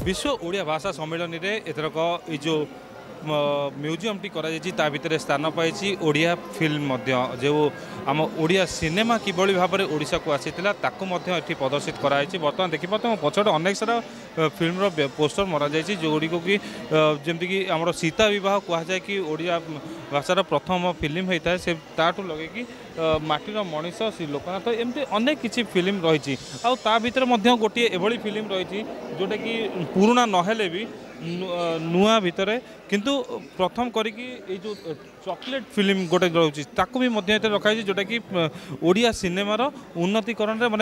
विश्व ओडिया भाषा सम्मेलन रे एथरक ये जो म्यूजियम टी करा ता भितर स्थान पाई ओडिया फिल्म जो आम ओडिया सिनेमा किभली भाव में ओडिशा को आसीथिला ताकू एठी प्रदर्शित कराई। बर्तमान देखिए पछटे अनेक सारा फिल्म पोस्टर मरा जाइए जोड़ी को कि जमती आम सीता बह कहुए कि ओडिया भाषार प्रथम फिल्म होता है से ताठू लगे कि माटीर मनीष श्री लोकनाथ एमती अनेक किसी फिल्म रही भितर गोटे एभली फिल्म रही जोटा कि पुराना नहेले भी नुआ भितर किंतु प्रथम करी जो चॉकलेट फिल्म गोटे रोचे ताकू भी रखाई जोटा कि ओडिया सिनेमार उन्नतिकरण माने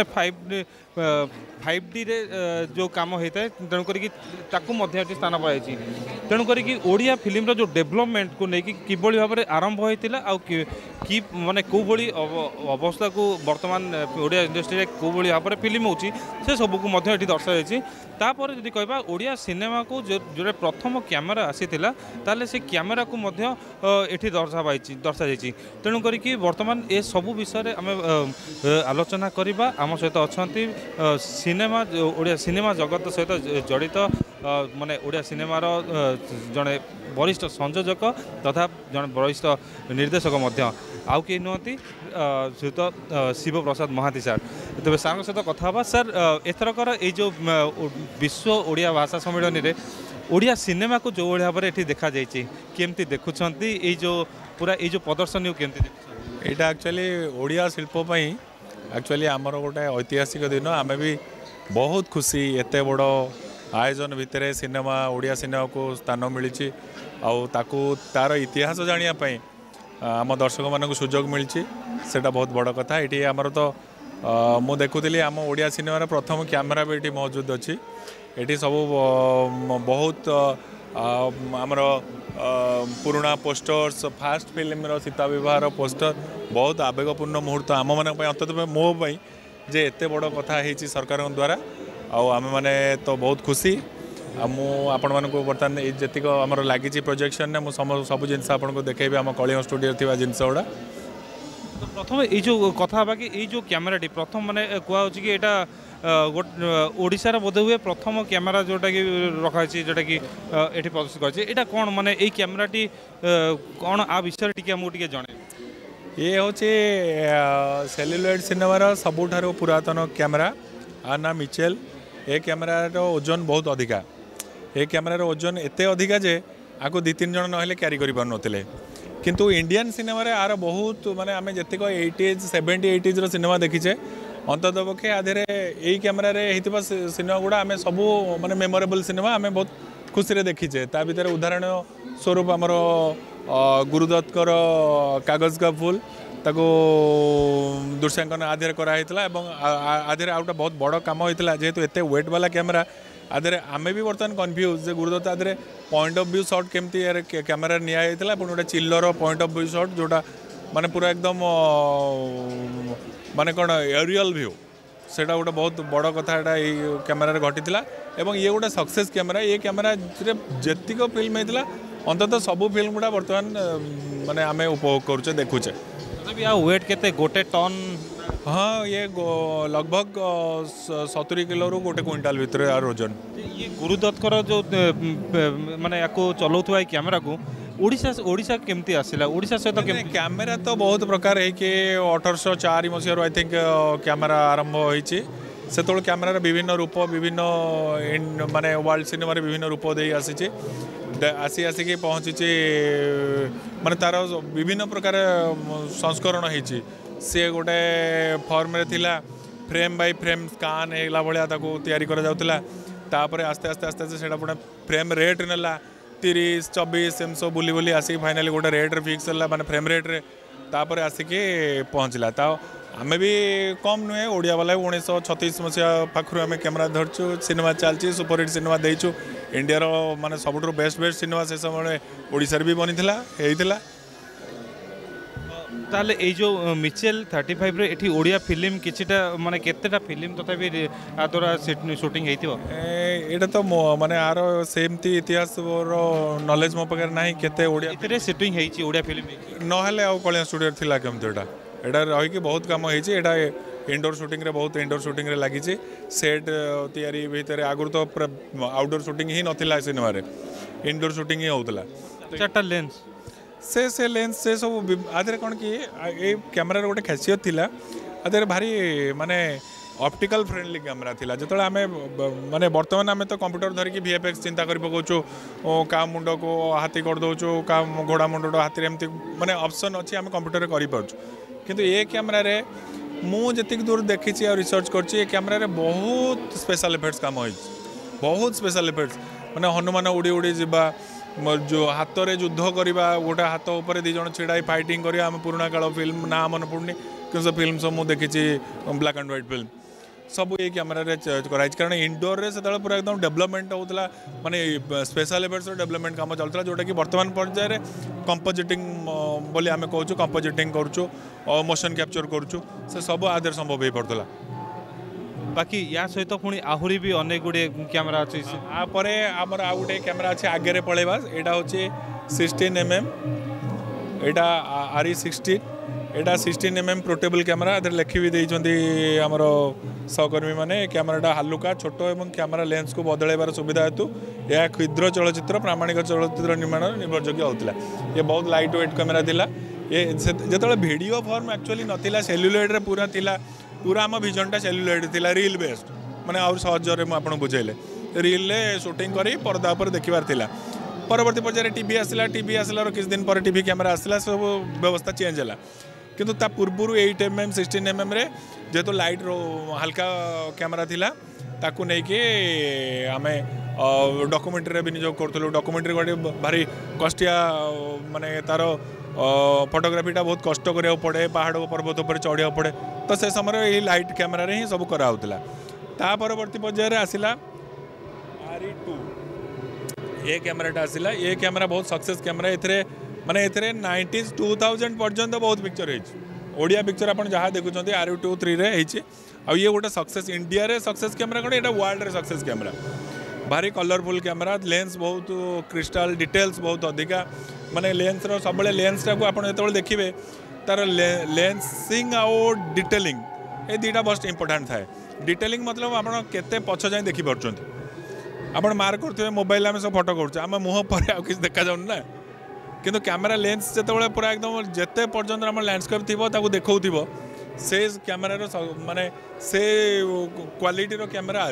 5D रे जो काम होता है तेणुक स्थान पाई तेणुक ओडिया फिल्म जो डेवलपमेंट को लेकिन किभली भाव में आरंभ होता कि माने कौ भली अवस्था को वर्तमान ओडिया इंडस्ट्री कौ भली भाव में फिल्म होची से सबको दर्शाई। तापर जदि कहबा ओडिया सिनेमा को जो प्रथम कैमेरा आसीथिला ताले से कैमेरा को एठी दर्शा तेणु करी वर्तमान ए सबु विषय आम आलोचना करवा। आम सहित अच्छा सिनेमा ओडिया सिनेमा जगत सहित जड़ित माने ओडिया सिनेमार जड़े वरिष्ठ संयोजक तथा जड़े वरिष्ठ निर्देशक आउ कई नुहति सहित शिव प्रसाद महाती सार तेज सार सहित कथा सर एथरकर ये जो विश्व ओडिया भाषा सम्मेलन में ओडिया सिनेमा को जो भाव में देखा केमती देखुंट ये जो पूरा ये जो प्रदर्शनी केमती यहाँ एक्चुअली ओडिया शिल्पी एक्चुअली आमर गोटे ऐतिहासिक दिन आम भी बहुत खुशी एत बड़ आयोजन भितर सिनेमा ओडिया सिनेमा को स्थान मिली तार इतिहास जानापी आम दर्शक मान सुजोग मिली सेटा बहुत बड़ कथा ये आमर तो मु देखुली आम ओडिया सिनेमार प्रथम कैमेरा भी ये मौजूद अच्छी ये सब बहुत आमर पुराना पोस्टर्स फास्ट फिल्म सीता बह पोस्टर बहुत आवेगपूर्ण मुहूर्त आम मान अंततः मो जे एत बड़ कथा है सरकार द्वारा आम मैंने तो बहुत खुशी आपण मानक बर्तमान जी आम लगी प्रोजेक्शन मुझे सब जिन आपको देखेबी आम कलिंग स्टूडियो थी जिनस गुड़ा। प्रथम ये जो कथा कि ये जो कैमेराटी प्रथम माने कहूँ कि यहाँ ओडिशार बोध हुए प्रथम कैमेरा जोटा कि रखाई जोटा कि ये प्रदर्शित कर कौन माने ये कैमेराटी कौन आ विषय टी आमको जन ये हूँ सेल्युलॉइड सिनेमार सबुठार पुरातन कैमेरा आ ना मिचेल ए कैमेरार ओजन बहुत अधिका ए कैमेरार ओजन एत अधिका जे आपको 2-3 जन ना क्यारी कर पारे किंतु इंडियन सिनेमा आर बहुत माने आम जितक 80s 70s 80s सिनेमा देखीचे अंतत पक्षे आधे यही कैमेरा सिनेमा गुड़ा आम सब माने मेमोरेबल सिनेमा आम बहुत खुशी देखीचे ता भीतर उदाहरण स्वरूप आमर गुरुदत्तर कागज का फूल ताको दृश्यांकन आधे कराइला आधे आउटा बहुत बड़ काम होता जेहेतु एत वेट वाला कैमेरा आधे आम भी बर्तमान कन्फ्यूज जे गुरुदत्त आधे पॉइंट ऑफ व्यू शॉट केमती कैमेरा निया गोटे चिल्लर पॉइंट ऑफ व्यू शॉट जोटा माने पूरा एकदम माने कौन एरियल व्यू सेटा गोटे बहुत बड़ कथा कैमेरा घटी ये गोटे सक्सेस कैमेरा ये कैमेरा जेतिक फिल्म होता अंततः सबू फिल्म गुड़ा बर्तमान माने आम उपभोग करुचे देखुचे वेट केते गोटे टन हाँ ये लगभग 70 किलो रू गोटे क्विंटाल भितर यार ओजन ये गुरुदत्तर जो माने या चलाऊा कैमेरा को ओडिशा केमती आसला ओडिशा सहित कैमेरा तो बहुत प्रकार है कि 1804 मसीह आई थिंक कैमेरा आरंभ होती से कैमेरार विभिन्न रूप विभिन्न माने वर्ल्ड सिनेमा विभिन्न रूप दे आसी आसिक पहुँची माने तार विभिन्न प्रकार संस्करण होती सी गोटे फॉर्म रे थिला फ्रेम बाय फ्रेम स्कान है भाया तैयारी करा जाउतला तापर आस्ते आस्ते आस्ते आस्ते सेटा पुणे फ्रेम रेट नेला 30-24 एम सब बुली बुली आसिक फाइनाली गोटे रेट रे फिक्स है माने फ्रेम रेट रे तापर आसिक पहुँचला आम भी कम नुहे ओडिया वाला 1936 मसीहा पाखु आम कैमेरा धरचु सिनेमा चलती सुपरहिट सिनेमा देचु इंडिया माने सबुठ बेस्ट सिनेमा से समय ओडिशा भी बनी होता ताले ये जो मिचेल 35 रे एठी ओडिया फिल्म किछिटा माने केतेटा फिल्म तथापि द्वारा शूटिंग होइतिबो एटा तो माने आरो सेमती इतिहास रो नॉलेज मो पकर नाही केते ओडिया इतरे शूटिंग हेछि ओडिया फिल्म न हेले आ कलिंग स्टूडियो थिला केमतेटा एटा रही कि बहुत काम होइछि एटा इंडोर शूटिंग रे बहुत इंडोर शूटिंग रे लगी सेट तैयारी भितर आगुरी तो आउटडोर शूटिंग ही नथिला सिनेमा रे इंडोर शूटिंग ही होउतला चार्टा लेंस से लेंस से सब आधे कौन कि ये कैमेरा गोटे खासियत थिला आधे भारी माने ऑप्टिकल फ्रेंडली कैमेरा थिला जो आम माने बर्तमान आम तो कंप्यूटर धरिकी VFX चिंता कर पकाचु का मुंड को हाथी कर दौचु का घोड़ा मुंड हाथी एमती माने ऑप्शन अच्छी आम कंप्यूटर कर किंतु ये कैमेरा रे मुझे दूर देखी और रिसर्च कर कैमेरा रे बहुत स्पेशल इफेक्ट्स काम हो बहुत स्पेशल इफेक्ट्स माने हनुमान उड़ी उड़ी जावा जो हाथ में युद्ध करवा गोटे हाथ उपर दी जन छिड़ा फाइटिंग करा आम पुराणा काल फिल्म ना मन पड़नी कि सब फिल्म सब मुझे देखी ब्लैक एंड व्हाइट फिल्म सब ये कैमेरा कराई कारण इंडोर रे से पूरा एकदम डेवलपमेंट होता माने स्पेशल इफेक्ट्स डेवलपमेंट काम चलता जोटा कि वर्तमान पर्यायर कंपोजिटिंग बोली आम कहूँ कंपोजिटिंग करुचु मोशन कैप्चर करुचु से सब आदर संभव हो पड़ता बाकी या सहित पुणी आहुरी भी अनेक गुड़े कैमेरा अच्छी आपर आमर आ गए कैमेरा अच्छे आगे पलैबा यहाँ हूँ 16mm यहाँ RE16 यहाँ 16mm पोर्टेबल कैमेरा लिखी भी देती आमर सहकर्मी मैंने कैमेराटा हालुका छोट और कैमेरा लेंस को बदलैबार सुविधा हेतु यह क्षुद्र चलचित्र प्रामाणिक चलचित्र निर्माण निर्भरयोग्य होता ये बहुत लाइट वेट कैमेरा थिला ये जो वीडियो फॉर्म एक्चुअली नाला सेल्युलॉइड पूरा थिला पूरा आम विजनटा सेल्युलॉइड थिला रील बेस्ड माने और सहजरे मुझे बुझेले रील शूटिंग करी पर्दा पर देखिबार थिला परवर्ती पर्यायर टीवी आसला किछ दिन पर टीवी कैमेरा आसला सब व्यवस्था चेंज है किंतु ता पूर्व 8mm 16mm रे जेहेतु लाइट रो हल्का कैमेरा थिला ताकू नहीं कि आमे डॉक्यूमेंट्री विनियोग करूँ डॉक्यूमेंट्री गोटे भारी कष्टिया माने तार फोटोग्राफीटा बहुत कष्ट करा पड़े पहाड़ पर्वत पर चढ़ा पड़े तो से समय ये लाइट कैमेरा रे ही सब कराउतला ता परवर्ती पर्यायर आसिला RE2 ये कैमेराटा आसिला ये कैमेरा बहुत सक्सेस कैमेरा एथरे माने एथरे 90s 2000 पर्यंत बहुत पिक्चर ओडिया पिक्चर आप जहाँ देखुं RE2 3 रे आ ये गोटे सक्सेस इंडिया रे सक्सेस कैमेरा कौन यहाँ वर्ल्ड रे सक्सेस कैमेरा भारी कलरफुल कैमेरा लेंस बहुत क्रिस्टाल डिटेल्स बहुत अधिका माने लेंस रो सब लेंस टाक आप जो देखिए तार लेंसिंग आउ डिटेलिंग ये दुटा बहुत इंपोर्टाट थाए डिटेलिंग मतलब आप केते पछ जाए देखिपुं आप मार्क करते मोबाइल आम सब फोटो करुचे आम मुँह पर आउ किसी देखा जाऊन ना किंतु कैमेरा लेंस जो पूरा एकदम जिते पर्यंत आम लैंडस्केप थी देखा से कैमेरा माने से क्वालिटी कैमेरा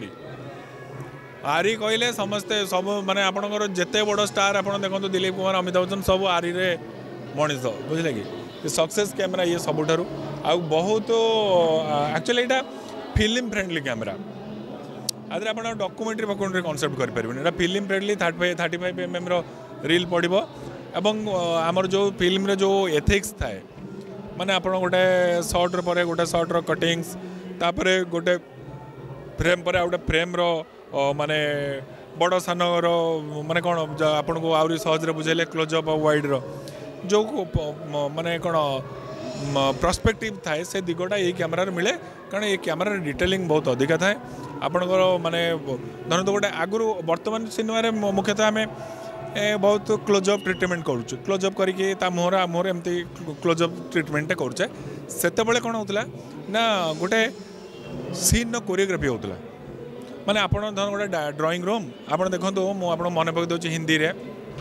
आरी कहले समस्ते सब माने आपणकर जिते बड़ स्टार आप देखो दिलीप कुमार अमिताभ बच्चन सब आरी रे मनीष बुझे कि सक्सेस कैमेरा ये सबुठारु आ बहुत एक्चुअली यहाँ फिल्म फ्रेंडली कैमेरा आदि आप डॉक्यूमेंट्री फकुमेंट्री कॉन्सेप्ट करें फिल्म फ्रेंडली 35mm रील पड़ो एवं आमर जो फिल्म रे जो एथिक्स थाए माने आप गोटे शॉर्ट पर गोटे शॉर्ट रो कटिंग्स तापर गोटे फ्रेम पर गोटे फ्रेम रो माने बड़ सान माने कौन आपन को आउरी सहज बुझेले क्लोजअप वाइड रो जो माने कौन पर्सपेक्टिव थाए से दिगटा ये कैमेरा मिले कारण ये कैमेरा डिटेलिंग बहुत अधिका थाए आपनकर माने धर तो गोटे आगुरी वर्तमान सिनेमा रे मुख्यतः आम बहुत क्लोजअप ट्रिटमेंट करुचे क्लोजअप करके मुहर एमती क्लोजअप ट्रिटमेंट करुचे सेते कौन होता ना गोटे सीन कोरियोग्राफी होता माने आप गोटे ड्राइंग रूम आप देखो मुझे मन पकड़ दूसरी हिंदी रे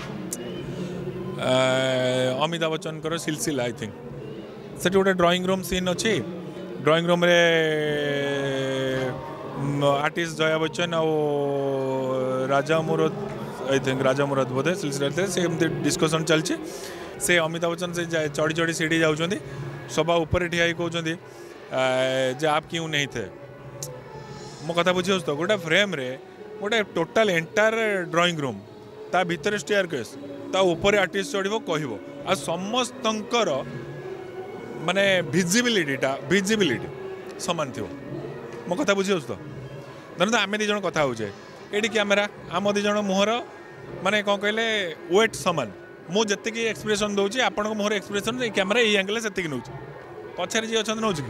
अमिताभ बच्चन कर सिलसिला आई थिंक से गोटे ड्राइंग रूम सीन अच्छी ड्राइंग रूम रे आर्टिस्ट जया बच्चन और राजा मुराद आई थिंक राजा मुराद बोधे सिलसिला से डिस्कसन चलছে से अमिताभ बच्चन से चढ़ी चढ़ी सीढ़ी जाऊँच सभा ऊपर ठिया कहते जे आप क्यों नहीं थे मो कथा बुझे तो गोटे फ्रेम रे गोटे टोटाल एंटायर ड्राइंग रूम ता भीतर स्टेयर केस ता ऊपर आर्टिस्ट चढ़ो कह आ समस्तंकर माने विजिबिलिटी सामान थी मो कथा बुझे तो धरते आम दी जन कथा होचे ये कैमेरा आम दी जन मुहर माने कौन कहले वेट सामान मुझे एक्सप्रेशन दूसरी आपण मुहर एक्सप्रेशन कैमेरा ये एंगल से नौ पछारे जी अच्छा नौ कि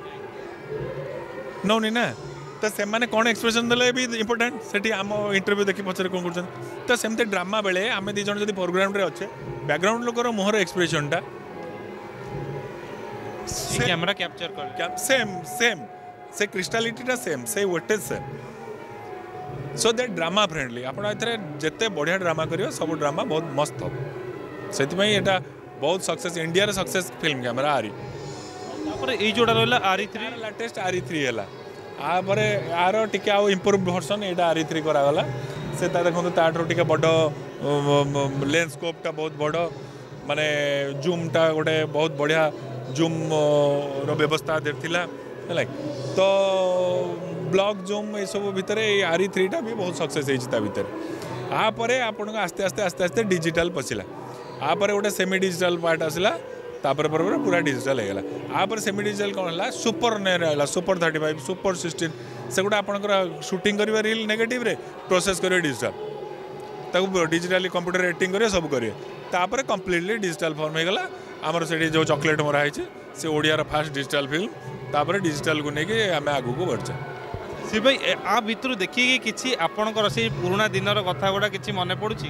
नौनी ना तो से माने कौन एक्सप्रेशन देले भी इंपोर्टेंट से आम इंटरव्यू देखी पचर कौन कर तो सेमती ड्रामा बेले आम दी जन जब प्रोग्राम रे अच्छे बैकग्राउंड लोकर मुहर एक्सप्रेशनटा कैमरा कैप्चर कर सेम सेम से क्रिस्टालिटीटा सेम से weightage same so that drama friendly आप जिते बढ़िया ड्रामा करियो सब ड्रामा बहुत मस्त हम से यहाँ बहुत success India success film camera आरी ये जोड़ा रहा RE3 लेटेस्ट RE3 है आपर यार टिके आउ इम्प्रूव भर्सन यहाँ RE3 करागला से देखो ताठू टे बड़ लेंस स्कोपटा बहुत बड़ माने जूमटा गोटे बहुत बढ़िया जूम व्यवस्था थिला है तो ब्लॉक जूम ये सब भितर RE3 टा भी बहुत सक्सेस होता भितर आपर आपन आस्ते आस्ते आस्ते आस्ते डिजिटल पशिला आपर गोटे सेमी डिजिटल पार्ट आसला तापर पर पूरा डिजिटल होगा आपर सेमी डिजिटल कौन है सुपर ने सुपर 35 सुपर 16 से गोटे आपंकर शूटिंग करेंगे रिल नेगेटिव रे प्रोसेस करेंगे डिजिटल डिजिटाली कंप्यूटर एडिटिंग करेंगे सब करेंगे तापर कंप्लीटली डिजिटल फॉर्म होगा आमर से जो चॉकलेट मरा है से ओडियार फास्ट डिजिटल फिल्म तापर डिजिटल को लेकिन आम आगू को बढ़चे शिव भाई आ भितर देखिए कि आपंकर से पुराना दिनर कथा गुड़ा कि मन पड़ुची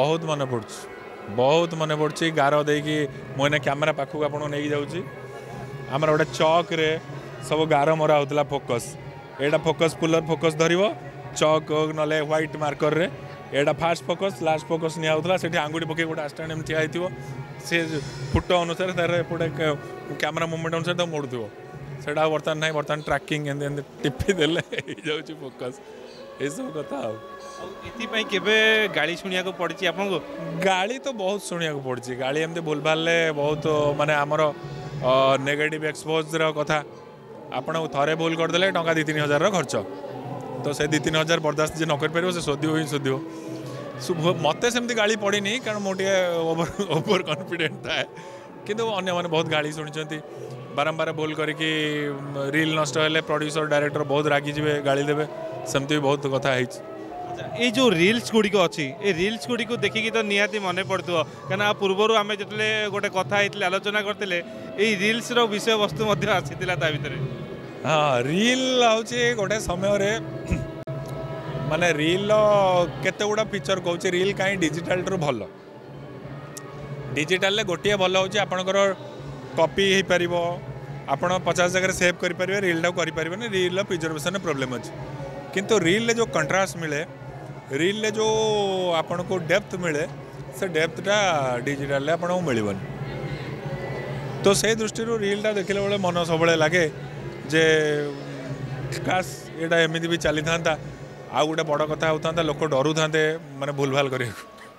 बहुत मन पड़ुची गार देकी मुझे कैमेरा पाखक आपको नहीं जाऊँगी आमर गोटे चक रे सब गार मरा होता फोकस यहाँ फोकस पुलर फोकस धर चक ना व्हाइट मार्कर रे यहाँ फास्ट फोकस लास्ट फोकस निया से आंगुठी पकई गोटे आस्टाण एम ठिया सी फुट अनुसार तार एपटे कैमेरा मुवमेंट अनुसार तो मोड़ू से बर्तमान ना बर्तमान ट्राकिंग एमती टिपी देले जाऊँगी फोकस ये सब कथा केबे गाड़ी शुणिया को पड़ी आपको गाड़ी तो बहुत शुणिया को पड़ी गाड़ी एमती भूल भाल बहुत माने आमर नेगेटिव एक्सपोजर कथा आपन थरे भूल करदे टंका 2-3 हजार खर्च तो से 2-3 हजार बर्दाश्त जी नक से शोधिव ही शोधिव मत सेमती गाड़ी पड़नी कारण मुझे ओवर कॉन्फिडेंट थाए किंतु अन्य मैंने बहुत गाड़ी शुणी बारंबार भूल करके रील नष्ट हेले प्रोड्यूसर डायरेक्टर बहुत रागी जी गाड़ी देवे सेमती भी बहुत कथा ये जो रील्स गुड़िक अच्छी ये रील्स गुड़िक देखिकी तो निहाती मन पड़ो क्या पूर्वर आम जो गोटे कथा आलोचना करते ये रील्स विषय वस्तु आसी भितर हाँ रील हूँ गोटे समय माने रील केते गुड़ा फीचर कौच रील कहीं डिजिटाल भल डिजिटाल गोटे भल हूँ आपणकर कॉपी हो पार आपण 50 जगह सेव करेंगे रीलटा करें रील प्रिजर्वेशन प्रॉब्लम अच्छे किंतु रील जो कंट्रास्ट मिले रील जो आपन को डेप्थ मिले से डेप्थटा डिजिटाल आपको मिलबनी तो से दृष्टि रीलटा देखने बेले मन सब लगे जे काश यहाँ एमती भी चली था आ गोटे बड़ कथा होता लोक डरू था माने भूल भाल कर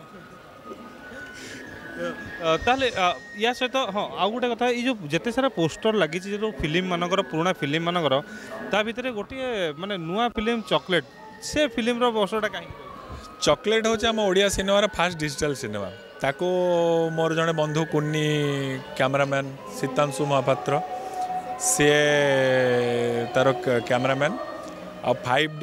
ताले या सहित हाँ आउ गोटे कथा ये जो जिते सारा पोस्टर लगी जो फिल्म मानकर पुराना फिल्म मानकर ता भितर गोटे माने नुआ फिल्म चॉकलेट से फिल्म वर्षटा कहीं चॉकलेट हूँ आम ओडिया सिनेमार फास्ट डिजिटल सिनेमा ताको मोर जड़े बंधु कुन्नी कैमरामैन सीतांशु महापात्र सी तार कैमरामैन आ 5D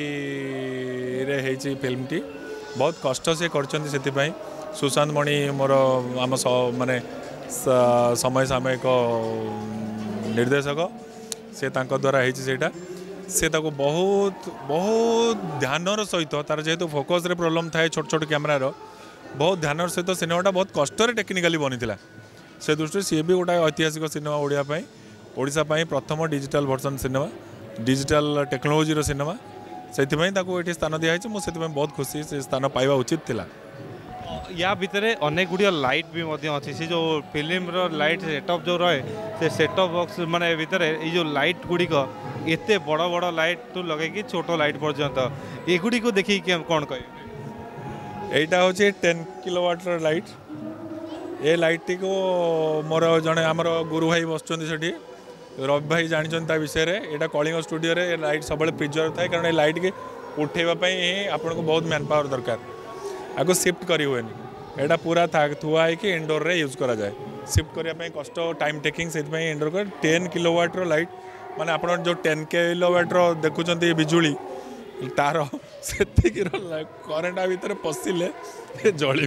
रे फिल्म टी बहुत कष्ट से कर सुशांत मणि मोर आम माने समय सामयिक निर्देशक से द्वारा होटा से ताको बहुत बहुत ध्यानर सहित तार जेहेतु फोकस रे प्रॉब्लम थाए छोट छोट कैमरार बहुत ध्यानर सहित सिनेमाटा बहुत कष्ट टेक्निकाली बनी से दृष्टि सी भी गोटे ऐतिहासिक सिनेमा ओडिशा प्रथम digital version cinema digital technology cinema से ये स्थान दिखाई मुझे बहुत खुशी से स्थान पाइबा उचित थिला या भितर अनेक गुड़िया लाइट भी अच्छी से जो फिल्म लाइट सेटअप जो रहे से सेटअप बॉक्स माने भितर ये जो लाइट गुड़िक एते बड़ बड़ लाइट तो लगे कि छोट लाइट पर्यंत एगुड़ी को देखिए कौन कहे यहाँ हूँ 10 किलोवाट लाइट ये लाइट टी को मोर जड़े आमर गुरु भाई बस रवि भाई जानते विषय में यहाँ कलिंग स्टूडियो रे लाइट सब प्रिजर्व थाए कारण लाइट के उठेबाई आपन को बहुत मैन पावर दरकार आगे शिफ्ट करी हुए यहाँ पूरा थुआ है इंडोर रे यूज करा जाए शिफ्ट करने कष्ट टाइम टेकिंग से इंडोर कर 10 किलोवाट लाइट माने आप जो 10 किलोवाट देखुं बिजुली तार से करेन्ट भितर पशिले जल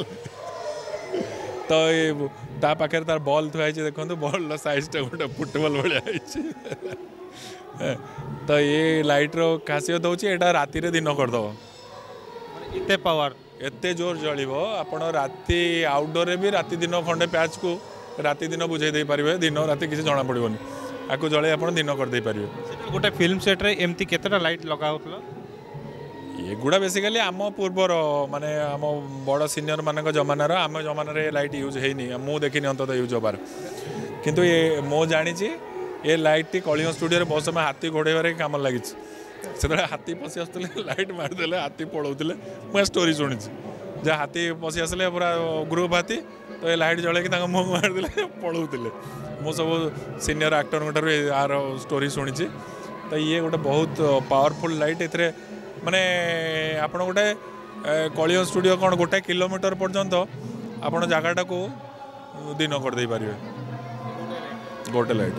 तो ये पाखे तार बॉल थुआई देखो बॉल साइजटा गोटे फुटबॉल भाया तो ये लाइट रो खासियत हूँ यहाँ राति दिन करदब एते पावर एते जोर जलिब आपण राति आउटडोर भी राति दिन खंडे प्याच को राति दिन बुझे दे पारे दिन राति किसी जना पड़ोनी आपको जड़े आप दिन करदे पारे गोटे फिल्म सेट्रे एमती केतेटा लाइट लगा होतला एगुड़ा बेसिकली आम पूर्वर माने आम बड़ सिनियर मान जमानार आम जमाना लाइट यूज होनी मु देखनी अंत यूज होबार किंतु ये मो जानी ये लाइट टी कलिंग स्टूडियो बहुत समय हाथी घोड़े काम लगी से हाथी पशि आसुले लाइट मारिदे हाथी पड़ौले मुझे स्टोरी शुणी जहाँ हाथी पशि आसले पूरा ग्रुप हाथी तो ये लाइट जल मुँह मारिदे पड़ौले मु सब सीनियर एक्टर ठार यार स्टोरी शुणी तो ये गोटे बहुत पावरफुल लाइट ए माने आपण गोटे कलिंग स्टूडियो कौन गोटे किलोमीटर पर्यंत आपण जगटा को दिन करदे पारे गोटे लाइट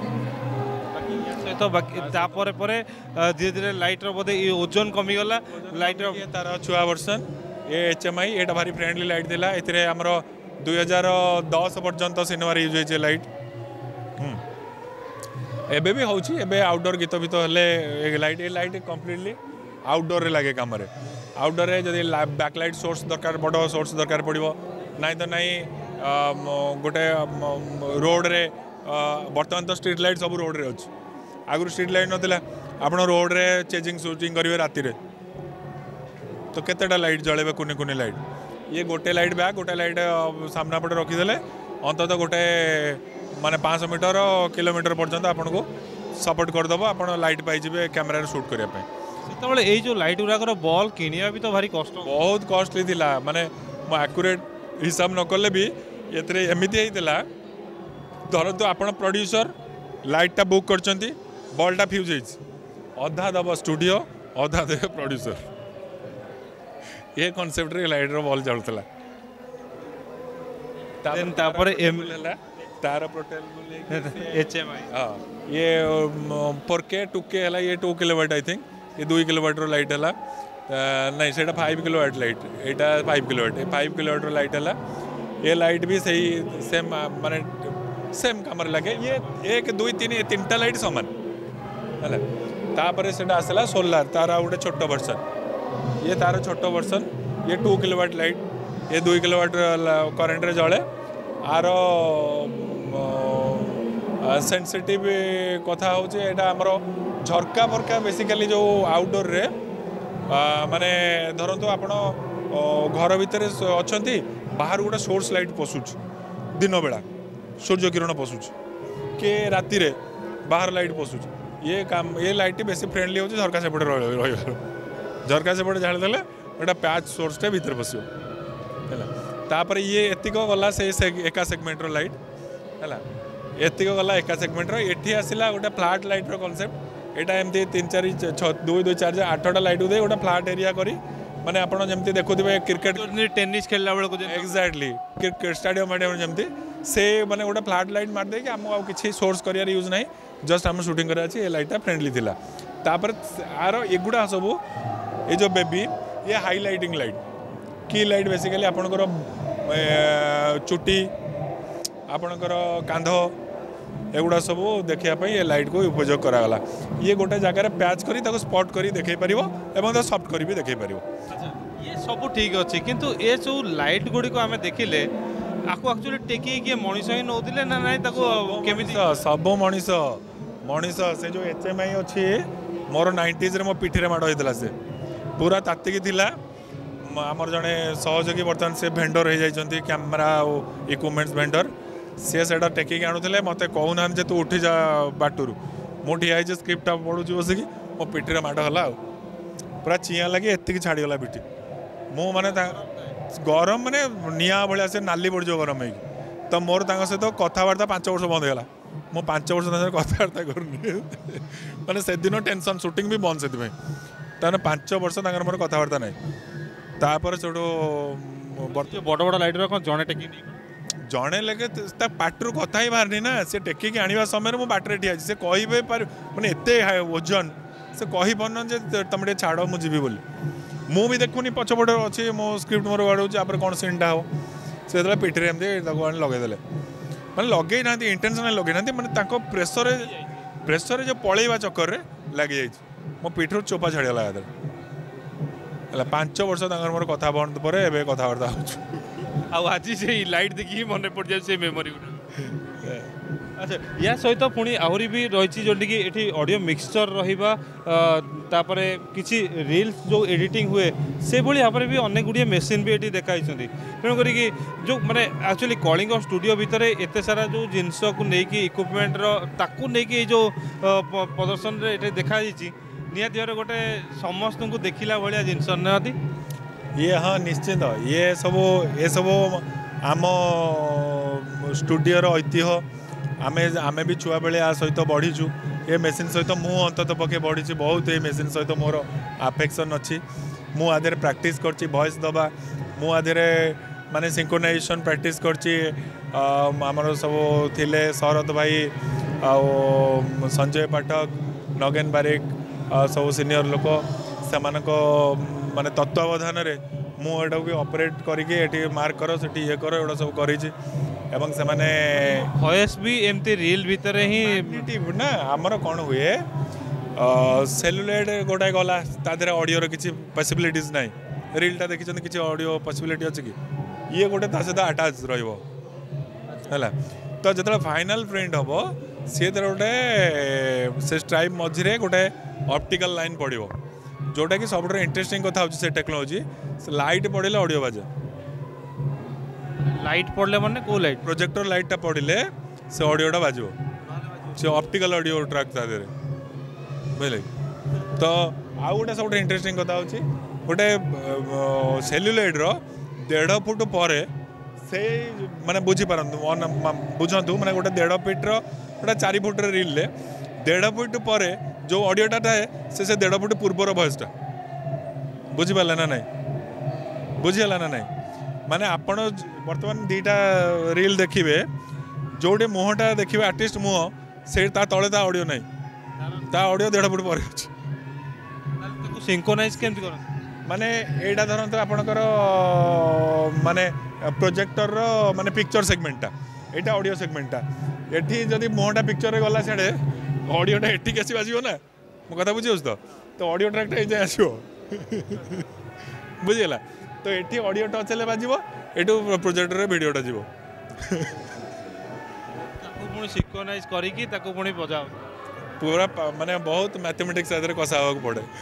तो धीरे धीरे लाइट बोधे ओजन कमीगला लाइट तार छुआ वर्सन ये HMI एटा भारी फ्रेंडली लाइट दिला एथिरे हमर 2010 पर्यंत सिनेमा यूज होइछे लाइट एबे भी होउछि एबे आउटडोर गीत भी तो हले लाइट कंप्लीटली आउटडोर रे लागे काम रे आउटडोर रे जदी बैकलाइट सोर्स दरकार बड़ सोर्स दरकार पड़िबो नाइ तो नाइ गोटे रोड रे वर्तमान तो स्ट्रीट लाइट सब रोड रे अछि आगु स्ट्रीट लाइट नथिला आपण रोड रे चेजिंग शूटिंग करिवे राति रे तो केतेटा लाइट जळेबे कुनी कुनी लाइट ये गोटे लाइट बैक गोटे लाइट सामना पटे रखीदेले अंततः गोटे माने 500 मीटर किलोमीटर पर्यंत आपन को सपोर्ट करदेव आप लाइट पाइबे कैमेरा शूट करने से जो लाइट गुराकर बॉल किनिया भी तो भारी कष्ट बहुत कॉस्टली थिला माने मो एक्यूरेट हिसाब न कले भी एतरे एमिति हेतिला धरतु आपण प्रोड्यूसर लाइटा बुक करचंती बॉलटा फ्यूज होइछ अधा दब स्टूडियो अधा देवे प्रोड्यूसर ये कॉन्सेप्ट रे लाइट रो बॉल चलतला तापर तार प्रोटेल बोले HMI हां ये 4K 2K हला ये 2 किलोवाट आई थिंक ये 2 किलोवाट रो लाइट हला नहीं सेटा 5 किलोवाट लाइट एटा 5 किलोवाट 5 किलोवाट रो लाइट हला ये लाइट भी सही सेम माने सेम कमर लगे ये 1 2 3 ये तीनटा लाइट समान हला तापर सेटा आसला सोलार तार गोटे छोट वर्जन ये तार छोट वर्जन ये 2 किलोवाट लाइट ये 2 किलोवाट करंट रे जळे आर सेंसिटिव कथा होचे एटा हमरो झरका फरका बेसिकली जो आउटडोर रे माने धरंतु आपण घर भितर अछंती बाहर गोटे सोर्स लाइट पसुच दिन बेला सूर्य किरण पसुच के राति रे बाहर लाइट पसुच ये काम ये लाइट बेसी फ्रेंडली होचे झरका सेपटे रहिबार झरका सेपटे झाड़ देले एटा पैच सोर्स टे भीतर पसियो हैला तापर ये एतिक गला से एका सेगमेंट रो लाइट हैला एतिक गला एका सेगमेंट रो एठी आसिला गोटे फ्लैट लाइट रो कांसेप्ट एटा एमती 3 4 6 2 2 4 8टा लाइट दे गोटे फ्लैट एरिया करी माने आपण जेमती देखुथिबे क्रिकेट टेनिस खेलला बेले को एक्जेक्टली क्रिकेट स्टेडियम माने जेमती से माने गोटे फ्लैट लाइट मार दे कि हम आ किछि सोर्स करियर यूज नाही जस्ट हम शूटिंग करे अछि ए लाइटटा फ्रेंडली थिला तापर आरो एगुडा सब ए जो बेबी ये हाइलाइटिंग लाइट की लाइट बेसिकली आपनकर चुटी आपनकर कांध एगुड़ा सब देखा ये लाइट को उपयोग करागला ये गोटे जगह पैच करी ताको स्पॉट करी देखे पारिबो एवं तो सॉफ्ट करी भी देखे पारिबो ये सब ठीक अच्छे किंतु ये जो लाइट गुड़ी को आम देखिले आपको एक्चुअली टेकी किए मनीष ही नौले ना ना केमिति सब मनीष से जो HMI अच्छी मोर 90s रे मो पिठी रे माड़ होइतला से पूरा तातिकी थिला आमर जड़े सहयोगी बर्तमान से भेंडर हो जाती कैमेरा और इक्विपमेंट्स भेंडर सी से टेकिक आणुले मत कहूना जे तू उठी जा बाटू मु ठिया स्क्रिप्ट पढ़ुची बसिकी मो पिठी माड़ है पूरा चिया लगे एति छाड़गला पिठी मु माने गरम माने निआ भाया से नाली पड़ गरम हो तो मोर सहित कथबार्ता 5 वर्ष बंद होगा मु 5 वर्ष कथबार्ता करूनी माने से दिन टेंशन शूटिंग भी बंद से ताने 5 वर्ष मोर कथबार्ता नहीं तापर छोटो बड़ बड़ लाइट कौन जड़े टेक जड़े लगे पार्टर कथा ही बाहरनी ना से टेकिक आने समय मुझे बाटर ठिया से कहे मैंने एत ओजन से कही पारन जे तुम टे छाड़ मुझे जीवी बोली मु भी देखुनी पछपटे अच्छे मो स्क्रिप्ट मोर गाड़ी कौन सीनटा हो से पिठी एमती लगेदे मैंने लगे ना इंटेंशनल लगे ना मैंने प्रेसर जो पलैवा चक्कर लगी जाइए मो पिठर चोपा छाड़गला है 5 वर्ष मोर कथा बंद पर कथबार्ता हो आज से लाइट देखिए मन पड़ जाए से मेमोरी अच्छा या सहित पुणी आहरी भी रही जोटिकी ये ऑडियो मिक्सचर रहा तापरे किसी रील्स जो एडिटिंग हुए से भाई भाव में भी अनेक गुड़िया मेसीन भी ये देखाई तेणुक जो मैंने एक्चुअली कलिंग स्टूडियो भितर एत सारा जो जिनस को लेकिन इक्विपमेंट नहीं जो प्रदर्शन ये देखाई निहाती भाव गोटे समस्त को देखला भाया जिनस निहाती ये हाँ निश्चित ये सब आम स्टूडियो ऐतिह्य आमे आमे भी छुआ बेले आ सहित बढ़ीचु ये मेसीन सहित मु अंतत पक्षे बढ़ी बहुत ये मेसीन सहित मोर आफेक्शन अच्छी मु आधे प्रैक्टिस करची वॉइस दबा मु आधे माने सिंक्रोनाइजेशन प्रैक्टिस करची आमर सब थिले शरद भाई आ संजय पाठक नगेन बारिक सब सीनियर लोक से माने तत्वावधान रे मुझे भी ऑपरेट करके मार्क कर से ये कर एटा सब करी एवं से माने वॉइस भी एमती रील भीतर ही ना आमर कौन हुए सेलुलॉइड गोटाए गला तादे ऑडियो किसी पॉसिबिलिटीज ना रीलटा देखी किसी ऑडियो पॉसिबिलिटी अच्छी कि ये गोटे सहित अटैच रहा तो जो फाइनल प्रिंट हम सी गोटे से स्ट्राइप मझे गोटे ऑप्टिकल लाइन पड़ो जोटा कि सब इंटरेस्टिंग कथा से टेक्नोलोजी लाइट पड़े ऑडियो बाजे लाइट पड़े माने को लाइट प्रोजेक्टर लाइटा पड़े से ऑडियोटा बाजो से ऑप्टिकल ऑडियो ट्रैक ता देरे बुझले तो आउ गोटे सब इंटरेस्टिंग कथा गोटे सेल्युलॉइड रो 1.5 फुट पर से माने बुझी पारंतु बुझंतु माने गोटे 1.5 फीट रो गोटे 4 फुट रील ले 1.5 फुट पर जो ऑडियोटा थाए से 1.5 फुट पूर्वर वॉइसटा बुझीपारे ना नहीं बुझीगला ना नहीं माने आपण बर्तमान दीटा रील देखिए जोटे मुहटा देखिए आर्टिस्ट मुह से तले ता ऑडियो नहीं ता ऑडियो 1.5 फुट पर अच्छे सिंक्रोनाइज केमती कर माने एटा धरंतु आपणकर माने प्रोजेक्टर रो माने पिक्चर सेगमेंटटा एटा ऑडियो सेगमेंटटा एठी जदी मुहटा पिक्चर रे गला छाड़े ऑडियोटा एठी कैसे बाजियो ना मो कथा बुझियोस तो ऑडियो ट्रैकटा ए जाय आसियो बुझिगला तो एठी ऑडियो टच ले बाजिबो एठू प्रोजेक्टर रे वीडियोटा जीवो ताको पुणी सिंक्रोनाइज करिकी ताको पुणी बजाओ पूरा माने बहुत मैथमेटिक्स आदरे कसावा को पड़े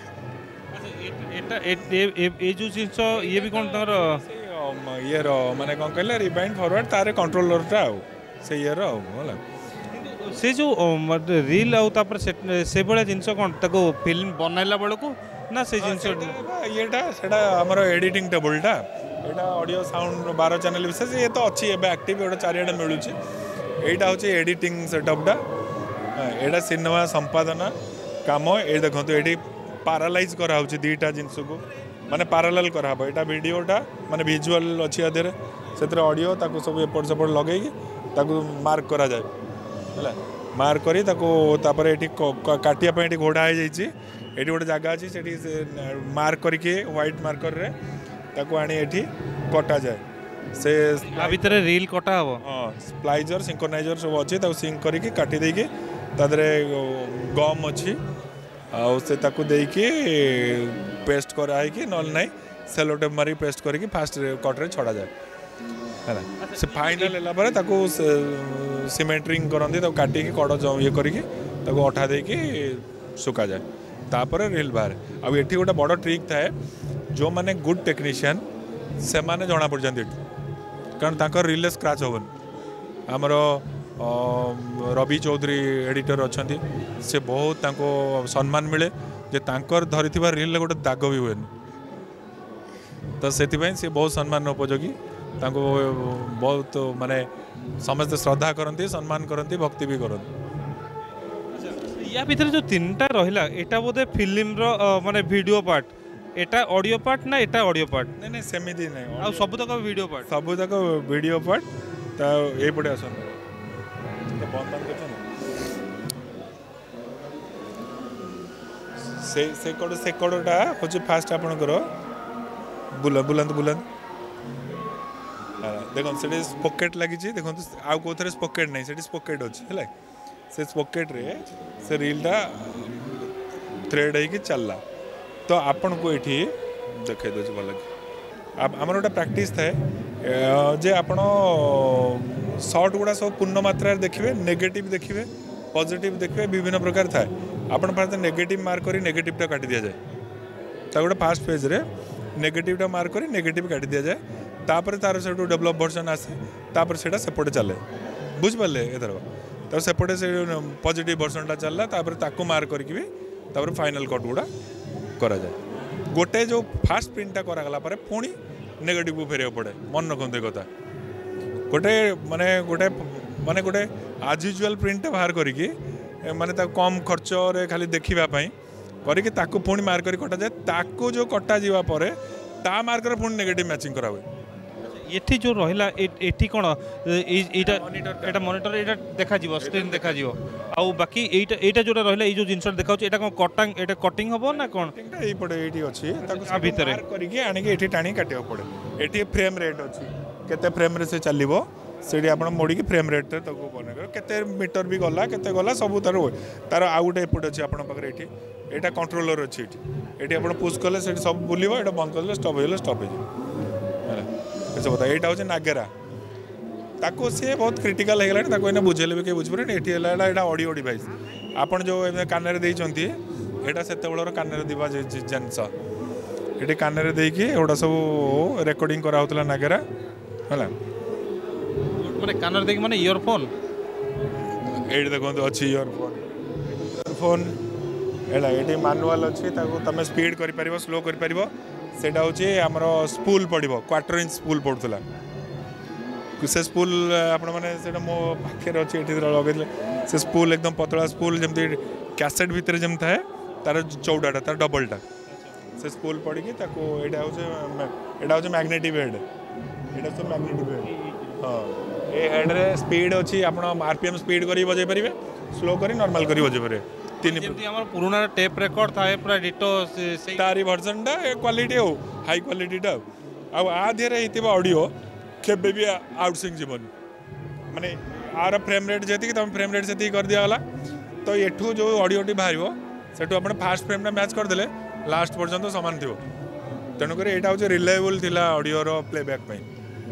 ये जो चीज ये भी कौन तर ये रो माने कौन कहले रिवाइंड फॉरवर्ड तारे कंट्रोलरटा से ये रो होला से जो रील आउ तापर से बड़ा जिनस कौन ताको फिल्म बनाइला बेलको ना से जिनस येटा सेटा हमर एडिटिंग टेबलटा एटा ऑडियो साउंड 12 चैनल विशेष ये तो अच्छी एबे एक्टिव एटा चारियाडे मिलुची एटा होची एडिटिंग सेटअपटा एटा सिनेमा संपादना काम ए देखंतु एडी पैरालाइज करा होची दीटा जिनस को माने पैरेलल करा हो एटा वीडियोटा माने विजुअल अच्छी आधे से ऑडियो ताको सब एपट सेपट लगे ताको मार्क करा जाए है मार्क करी ताको तापर एठी काटिया पे एठी घोड़ा हो जाइए एठी गोटे जगह अच्छी से मार्क करके व्हाइट मार्कर रे ताको आनी एठी कटा जाए से भीतर रील कटा हो हाँ स्प्लाइजर सिंक्रोनाइजर सब अच्छी ताको सिंक करके काटी देके तादरे गम अच्छी से ताको देकी पेस्ट कराई कि नल नहीं सेलोटेप मारी पेस्ट करके फास्ट कट रे छड़ा जाए है से फाइनल हैला परे ताको सीमेंटरिंग करंदी ताको काटी के कड़ ये करके ताको अठा देकी सुका जाए तापर रील बाहर अब एठी गोटे बड़ ट्रिक थाए जो माने गुड टेक्नीशियन से माने जना पड़ जांती कारण ताकर रील स्क्रैच होबन हमर रवि चौधरी एडिटर अच्छा से बहुत तांको सम्मान मिले जे तांकर धरिथिबा रील गोटे दाग भी हुए तो से बहुत सम्मान उपयोगी तांको बहुत माने समस्त श्रद्धा करती सम्मान करती भक्ति भी करती या भीतर जो तीनटा रहिला एटा बोधे फिल्म रो माने वीडियो पार्ट एटा ऑडियो पार्ट ना एटा ऑडियो पार्ट नहीं नहीं सेमिति नहीं आ सब तक वीडियो पार्ट सब तक वीडियो पार्ट ता ए पड़े आसन बंद बंद करछन से कोडटा होची फास्ट आपन करो बुलंद देखो से पॉकेट लगी देखो आउ कोथरे पॉकेट नहीं से पॉकेट अच्छी है से पॉकेट रे से रीलटा थ्रेड है कि चलला तो आपन को एठी देखे दो भल अब आमर गोटे प्रैक्टिस थाए जे आपण सर्ट गुड़ा सब पूर्ण मात्रा देखिए, नेगेटिव देखिए, पॉजिटिव देखिए, विभिन्न प्रकार थाए आपण पास नेगेटिव मार्क करी नेगेटिवटा काटी दिया जाए ता गोटे फास्ट पेज रे नेगेटिवटा मार्क करी नेगेटिव काटी दिया जाए तापर तार से डेभलप वर्जन आसे तापर सेटा सेपटे चले बुझ पाले एथर तो सेपटे से पॉजिटिव वर्जनटा चलला तापर ताकू मार्क करके भी तापर फाइनल कट गुड़ा करा जाए गोटे जो फास्ट प्रिंटटा करागला पर पुणी नेगेटिव को फेरिया पड़े मन रखते कथा गोटे माने गोटे आज यूजुअल प्रिंट बाहर करिकी माने ता कम खर्च रे खाली देखिबा करिकी ताकू पुणी मार्क करी कटा जाए ताकू जो कटा जीवा परे ता मार्क रे पुणी नेगेटिव मैचिंग करा हुए एठी जो रहिला एठी कोन एटा एटा मॉनिटर एटा देखा जीवो स्क्रीन देखा जीवो आ बाकी एटा जोटा रहिला ए जो जिंस देखा एटा कोन कटिंग एटा कटिंग हबो ना कोन एई पड़े एठी अछि ताकू आ भीतर मार्क करिकी आनी के एठी टाणी काटियो पड़े एठी फ्रेम रेट अछि केते फ्रेम रे से चलिबो सेठी आपण मोड़ी की फ्रेम रेट रे ताकू बने कर केते मीटर भी गला केते गला सब तार आ गुटे एपट अछि आपण पकरे एठी एटा कंट्रोलर अछि एठी आपण पुश करले सेठी सब बुलिबो एटा बंद करले स्टॉप होइले स्टॉप हो जाला ऐसे बता एटा होचे नागेरा ताको से बहुत क्रिटिकल हेगला ताको एने बुझेले भी के बुझबरे एठी हला एटा ऑडियो डिवाइस आपण जो एमे कान रे देई चंती एटा सेते बळर कान रे दिबा जेंस एठी कान रे देई के एडा सब रेकॉर्डिंग करा होतला नागेरा हला माने कान रे देई माने इयरफोन एठी देखो अछि इयरफोन एला एठी मैनुअल अछि ताको तमे स्पीड करि परिबो स्लो करि परिबो सेटा होचे हमर स्पूल पड़िबो क्वार्टर इंच स्पूल पड़तला से स्पूल आपण माने सेटा मो पाखे रे अछि एठी लगेले से स्पूल एकदम पतला स्पूल जेमति कैसेट भीतर जेम थाए तार चौडाटा तार डबलटा से स्पूल पड़ी की ताको एटा होचे मैग्नेटिक हेड एटा से मैग्नेटिक हेड हां ए हेड रे स्पीड अछि आपण आरपीएम स्पीड करी बजे परिबे स्लो करी नॉर्मल करी बजे परिबे तीन जेमति हमर पुराना टेप रिकॉर्ड थाए पूरा डिटो से तारी वर्जन टा क्वालिटी हो हाई क्वालिटी टा आ आधेरे हितिबा ऑडियो केबे भी आउटसिंग जीवन माने आर फ्रेम रेट जेति कि तुम फ्रेम रेट सेति कर दिया गला तो एठू जो ऑडियो टी बाहरिबो सेठू आपण फास्ट फ्रेम टा मैच कर देले लास्ट पर्यंत समान थिबो तेनु करे एटा हो रिलायबल थिला ऑडियो रो प्लेबैक पई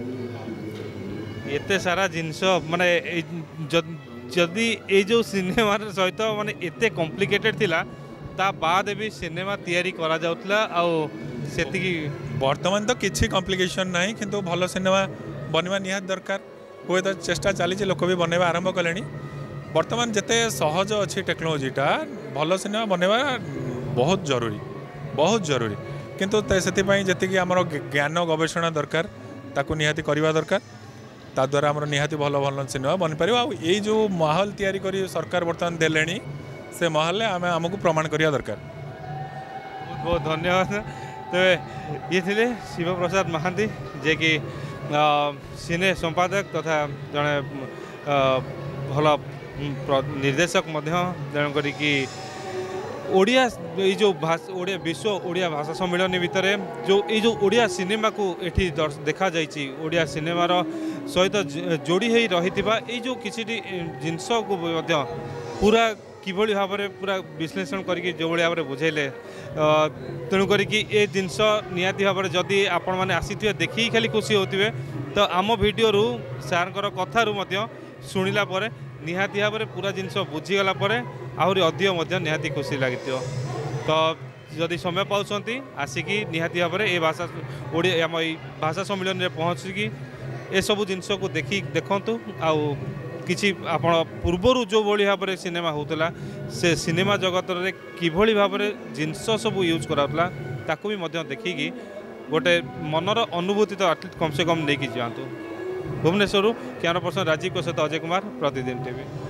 एते सारा जिंस माने जदि ए जो सिनेमा सहित माने एते कॉम्प्लिकेटेड थिला ता बाद भी सिनेमा तैयारी करा जाउतला आ सेति की वर्तमान तो किसी कॉम्प्लिकेशन नहीं किंतु भल सिनेमा बनवा निहात दरकार हुए तो चेष्टा चली लोक भी बनवा आरंभ कले वर्तमान जिते सहज अच्छी टेक्नोलोजीटा भल सिनेमा बनवा बहुत जरूरी किंतु से जी आम ज्ञान गवेषणा दरकार ताकू निहाती करवा दरकार ता द्वारा आम निहाती भल भल सिनेमा बन पार यही जो माहौल तैयारी करी सरकार बर्तमान देले से माहौल आमको प्रमाण करवा दरकार। बहुत बहुत धन्यवाद। तो ये थे शिव प्रसाद महांती जे कि सिने संपादक तथा जड़े भल निर्देशक तेणु करी ओडिया ये जो ओडिया विश्व ओडिया भाषा सम्मेलन भितर जो ये जो ओडिया सिनेमा को एठी देखा जाइए ओडिया सिनेमार सहित जोड़ी हो रही जो किसी जिनस को पूरा किभली भाव में पूरा विश्लेषण करके जो भाव में बुझेले तेणुक ये जिनस निहाती भाव में जदि आपण मैंने आसी देखी खाली खुशी होते तो आम भिडियो सार कथारू शुणिला निहाती भाव में पूरा जिनस बुझीगला आहरी अधिक निहाती खुशी लगी तो जदि समय पाँच आसिकी निहाती भाव में ये भाषा ओडिया आम भाषा सम्मेलन में पहुँचिकी ए सब जिनस को देखु आउ किसी आपण पूर्वर जो भाई भाव में सिनेमा होता से सिनेमा जगत रे किभली भाव में जिनस सब यूज कराला ताकू भी देखिकी गोटे मनर अनुभूति तो एटलिस्ट कम से कम नहीं जातु। भुवनेश्वर कैमरा पर्सन राजीव सहित अजय कुमार, प्रतिदिन टीवी।